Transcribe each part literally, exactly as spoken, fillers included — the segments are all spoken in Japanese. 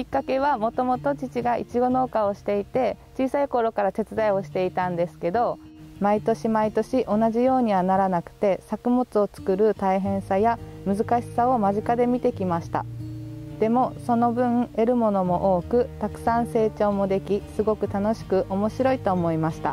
っかけはもともと父がいちご農家をしていて、小さい頃から手伝いをしていたんですけど、毎年毎年同じようにはならなくて、作物を作る大変さや難しさを間近で見てきました。でもその分得るものも多く、たくさん成長もでき、すごく楽しく面白いと思いました。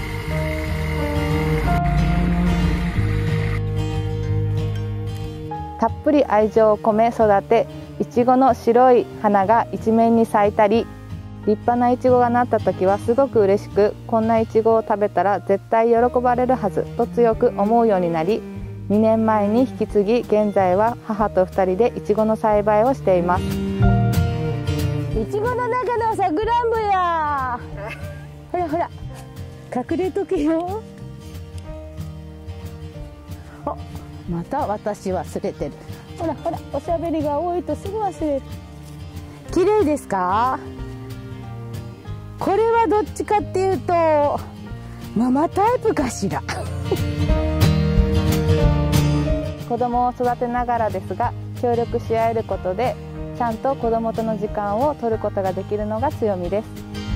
たっぷり愛情を込め育て、いちごの白い花が一面に咲いたり、立派ないちごがなった時はすごく嬉しく、こんないちごを食べたら絶対喜ばれるはずと強く思うようになり、にねんまえに引き継ぎ、現在は母とふたりでいちごの栽培をしています。いちごの中のさくらんぼやほらほら隠れとけよ。あ、また私忘れてる。ほらほら、おしゃべりが多いとすぐ忘れる。綺麗ですか？これはどっちかっていうとママタイプかしら。 子供を育てながらですが、協力し合えることでちゃんと子供との時間を取ることができるのが強みです。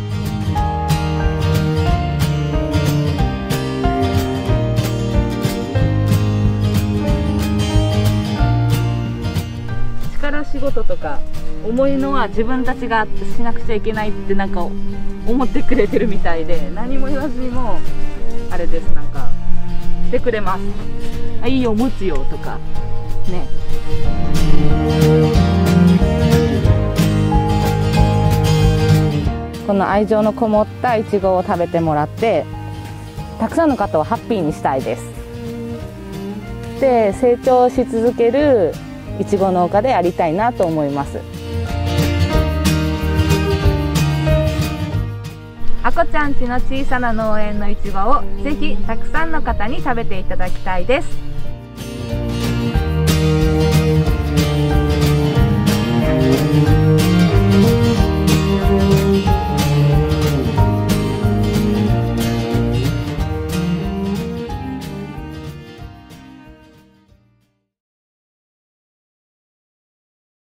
力仕事とか重いのは自分たちがしなくちゃいけないってなんか思ってくれてるみたいで、何も言わずにもあれです、なんかしてくれます。あ、いいよ持つよとかね。この愛情のこもったいちごを食べてもらって、たくさんの方をハッピーにしたいです。で、成長し続けるいちご農家でありたいなと思います。あこちゃんちの小さな農園のいちごをぜひたくさんの方に食べていただきたいです。